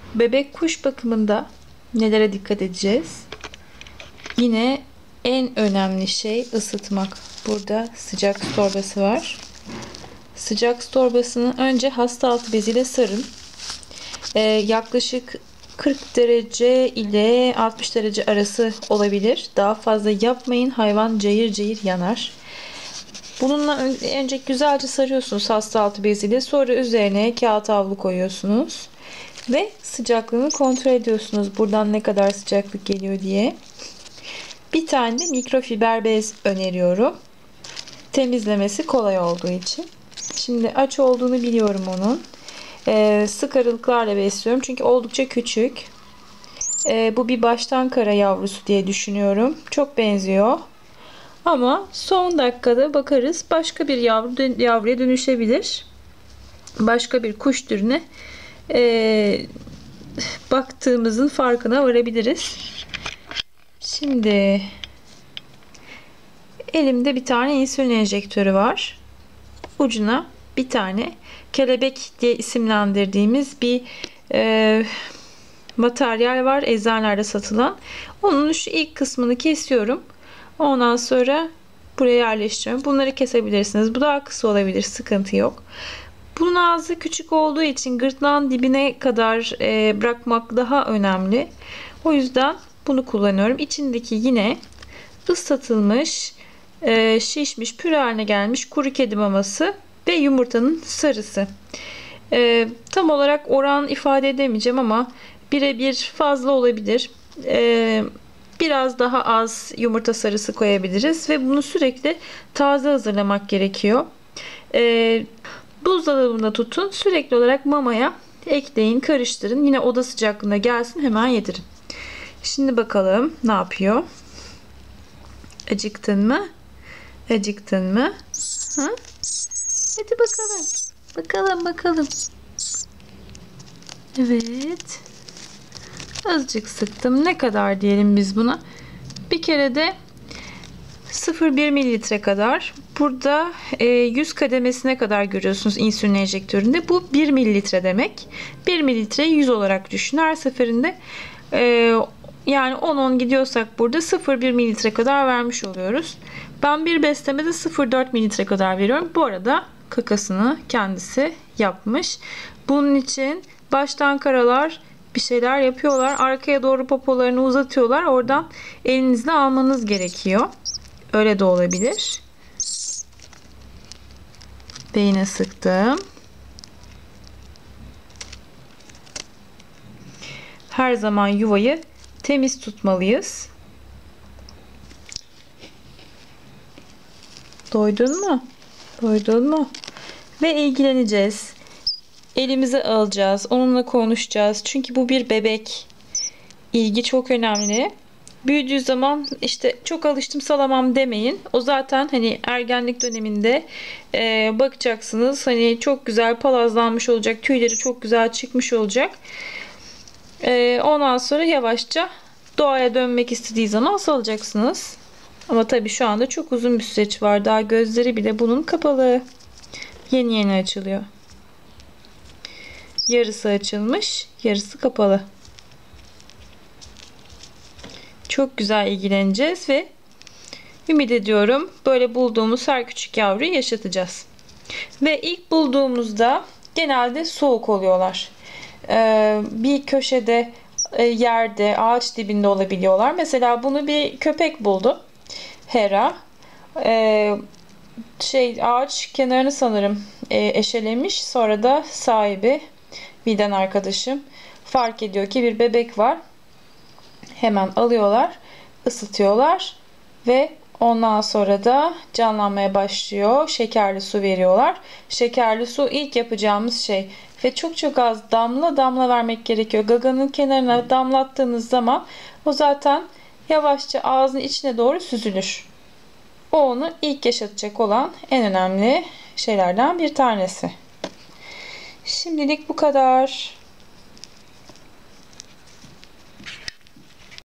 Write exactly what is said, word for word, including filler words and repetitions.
Bebek kuş bakımında nelere dikkat edeceğiz? Yine en önemli şey ısıtmak. Burada sıcak su torbası var. Sıcak su torbasını önce hasta altı beziyle sarın. Ee, yaklaşık kırk derece ile altmış derece arası olabilir. Daha fazla yapmayın. Hayvan cayır cayır yanar. Bununla önce güzelce sarıyorsunuz hasta altı beziyle. Sonra üzerine kağıt havlu koyuyorsunuz. Ve sıcaklığını kontrol ediyorsunuz. Buradan ne kadar sıcaklık geliyor diye. Bir tane de mikrofiber bez öneriyorum. Temizlemesi kolay olduğu için. Şimdi aç olduğunu biliyorum onun. Ee, sık aralıklarla besliyorum. Çünkü oldukça küçük. Ee, bu bir baştan kara yavrusu diye düşünüyorum. Çok benziyor. Ama son dakikada bakarız. Başka bir yavru, yavruya dönüşebilir. Başka bir kuş türüne e, baktığımızın farkına varabiliriz. Şimdi elimde bir tane insülin enjektörü var. Ucuna bir tane kelebek diye isimlendirdiğimiz bir e, materyal var. Eczanelerde satılan. Onun şu ilk kısmını kesiyorum. Ondan sonra buraya yerleştiriyorum. Bunları kesebilirsiniz. Bu daha kısa olabilir. Sıkıntı yok. Bunun ağzı küçük olduğu için gırtlağın dibine kadar e, bırakmak daha önemli. O yüzden bunu kullanıyorum. İçindeki yine ıslatılmış, e, şişmiş, püre haline gelmiş kuru kedi maması ve yumurtanın sarısı. E, tam olarak oran ifade edemeyeceğim ama birebir fazla olabilir. E, biraz daha az yumurta sarısı koyabiliriz ve bunu sürekli taze hazırlamak gerekiyor. E, buzdolabında tutun. Sürekli olarak mamaya ekleyin, karıştırın. Yine oda sıcaklığına gelsin, hemen yedirin. Şimdi bakalım ne yapıyor? Acıktın mı? Acıktın mı? Ha? Hadi bakalım. Bakalım bakalım. Evet. Azıcık sıktım. Ne kadar diyelim biz buna? Bir kere de sıfır virgül bir mililitre kadar. Burada yüz kademesine kadar görüyorsunuz insülin enjektöründe. Bu bir mililitre demek. bir mililitre yüz olarak düşün. Her seferinde yani on on gidiyorsak burada sıfır virgül bir mililitre kadar vermiş oluyoruz. Ben bir beslemede sıfır virgül dört mililitre kadar veriyorum. Bu arada kakasını kendisi yapmış. Bunun için baştan karalar bir şeyler yapıyorlar. Arkaya doğru popolarını uzatıyorlar. Oradan elinizle almanız gerekiyor. Öyle de olabilir. Ve yine sıktım. Her zaman yuvayı temiz tutmalıyız. Doydun mu? Doydun mu? Ve ilgileneceğiz. Elimize alacağız. Onunla konuşacağız. Çünkü bu bir bebek. İlgi çok önemli. Büyüdüğü zaman işte çok alıştım salamam demeyin. O zaten hani ergenlik döneminde e, bakacaksınız. Hani çok güzel palazlanmış olacak. Tüyleri çok güzel çıkmış olacak. E, ondan sonra yavaşça doğaya dönmek istediği zaman salacaksınız. Ama tabii şu anda çok uzun bir süreç var. Daha gözleri bile bunun kapalı. Yeni yeni açılıyor. Yarısı açılmış, yarısı kapalı. Çok güzel ilgileneceğiz ve ümit ediyorum böyle bulduğumuz her küçük yavruyu yaşatacağız. Ve ilk bulduğumuzda genelde soğuk oluyorlar. Ee, bir köşede, yerde, ağaç dibinde olabiliyorlar. Mesela bunu bir köpek buldu. Hera. Ee, şey ağaç kenarını sanırım e, eşelemiş. Sonra da sahibi, Viden arkadaşım, fark ediyor ki bir bebek var. Hemen alıyorlar, ısıtıyorlar ve ondan sonra da canlanmaya başlıyor. Şekerli su veriyorlar. Şekerli su ilk yapacağımız şey ve çok çok az damla damla vermek gerekiyor. Gaganın kenarına damlattığınız zaman o zaten yavaşça ağzın içine doğru süzülür. O onu ilk yaşatacak olan en önemli şeylerden bir tanesi. Şimdilik bu kadar.